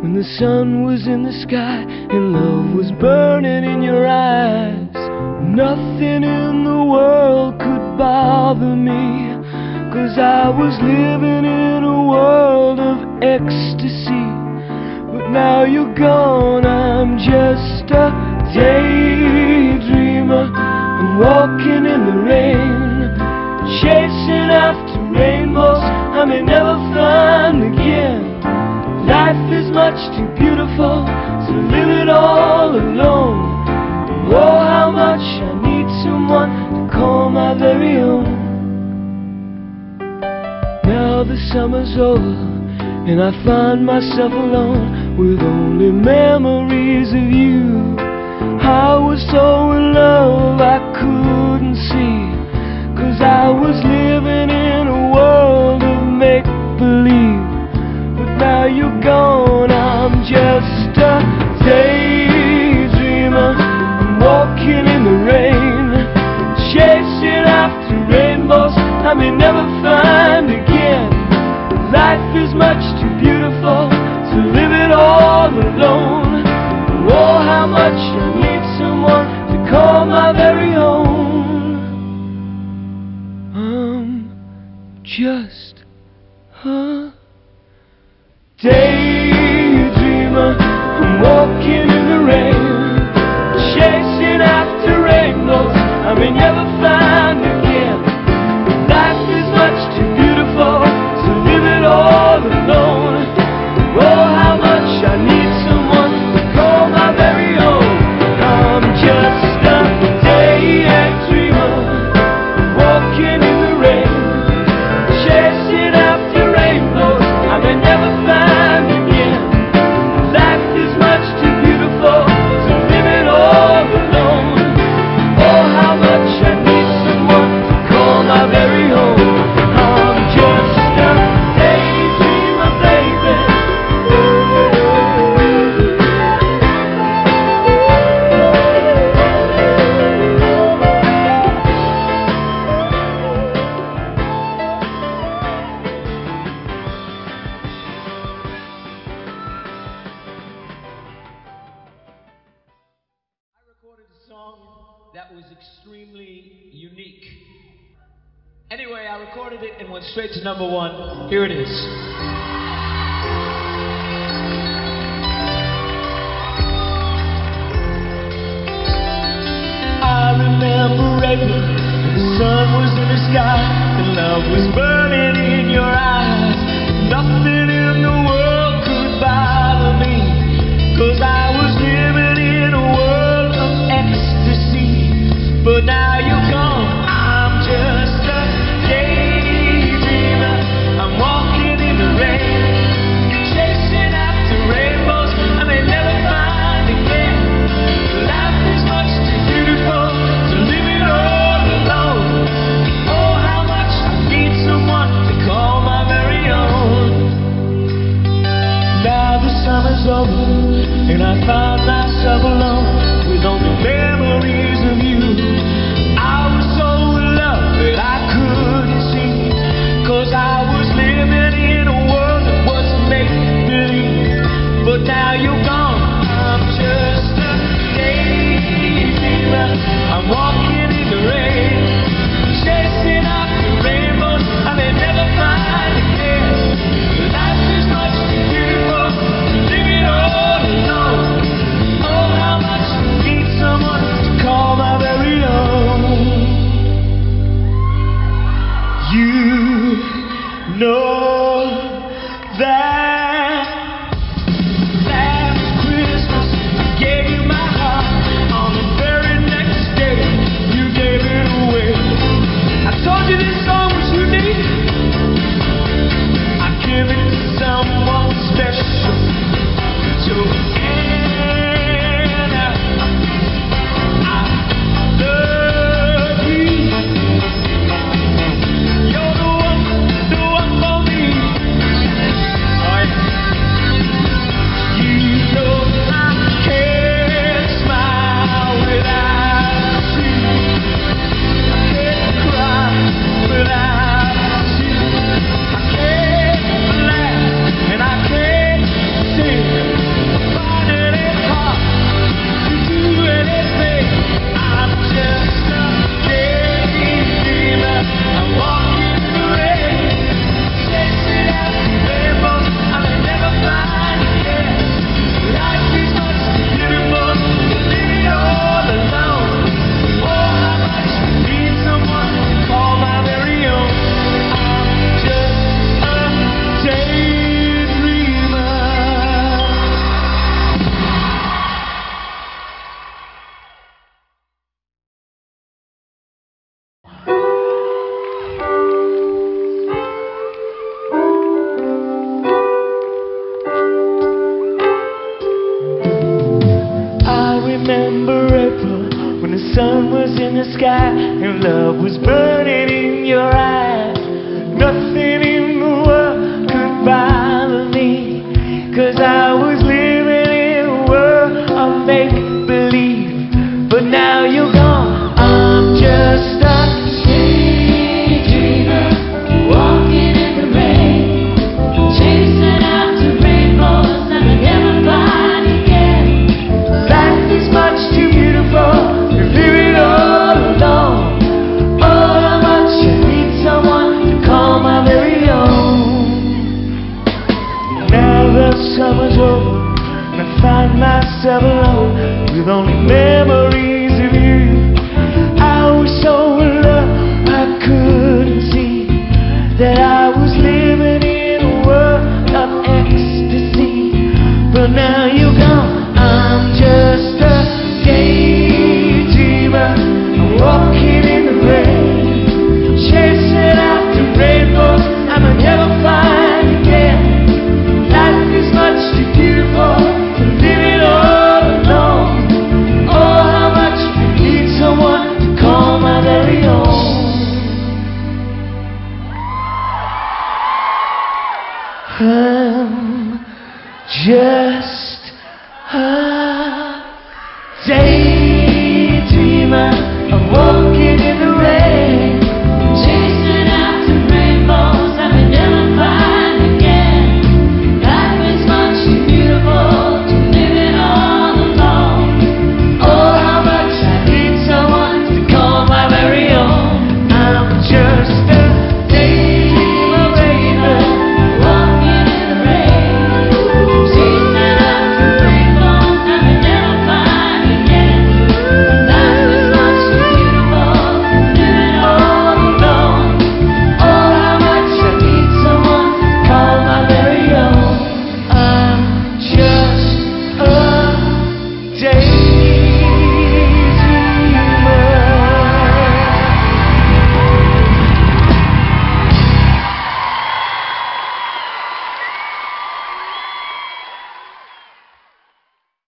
when the sun was in the sky and love was burning in your eyes. Nothing in the world could bother me, 'cause I was living in a world of ecstasy. But now you're gone, I'm just a daydreamer. I'm walking in the rain, chasing after rainbows I may never find again. Life is much too beautiful to live it all alone. Oh, how much I need someone to call my very own. Now the summer's over and I find myself alone with only memories of you. I was so in love I couldn't see, 'cause I was living in a world of make-believe. But now you're gone, I'm just a daydreamer. I'm walking in the rain, chasing after rainbows I may never find again. Life is much too beautiful to live it all alone. Oh, how much I need someone to call my very own. I'm just a daydreamer. I'm walking in the rain, chasing after rainbows I may never find again. Life is much too beautiful to live it all alone. Oh, how much I need someone to call my very own. I'm just a daydreamer, walking in the rain, chasing after rainbows I may never find again. Life is much too beautiful to live it all alone. Oh, how much I need someone to call my very own. I'm just a daydreamer, baby. I recorded a song that was extremely unique. Anyway, I recorded it and went straight to #1. Here it is. I remember April, the sun was in the sky and love was burning in your eyes. Nothing in the world could bother me, 'cause I was living in a world of ecstasy. But now you're gone, I'm just a daydreamer. I'm walking in the rain, chasing after rainbows I may never find again. Life is much too beautiful to live it all alone. Oh, how much I need someone to call my very own. Now the summer's over and I found myself alone with only memories of you. I was so in love that I couldn't see, 'cause I was living in a world that was make-believe. But now you're gone, I'm just a daydreamer. I'm walking in the rain, chasing after rainbows I may never find again. Life is much too beautiful to live it all alone. Oh, how much remember April, when the sun was in the sky and love was burning in your eyes. Nothing in the world could bother me, 'cause I was living in a world of make-believe. But now you're gone, I'm just a daydreamer, walking in the rain, chasing after rainbows that I never find again. Life is much too beautiful to live it all alone. Oh, how much I need someone to call my very own. Now the summer's over and I find myself alone with only memories of you. I was so in love I couldn't see that I was living in a world of ecstasy. But now you're gone, I'm just a daydreamer. I'm walking in the rain, chasing after rainbows I may never find again. Life is much too beautiful to live it all alone. Oh, how much I need someone to call my very own. I'm just